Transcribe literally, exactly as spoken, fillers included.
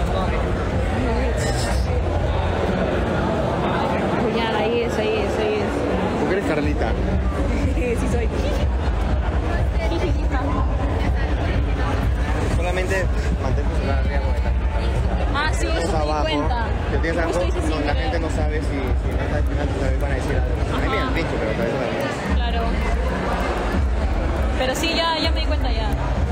Ya, ahí es, ahí es, ahí es. ¿Por qué eres Carlita? Sí soy. Solamente mantén tu celular arriba con esta. Ah, sí, eso me di abajo. cuenta. Si tienes algo, Justo hice sin no, la querer. gente no sabe si, si no está escuchando, también van a decir algo. A mí me han dicho, pero tal vez no. Claro. Pero sí, ya, ya me di cuenta ya.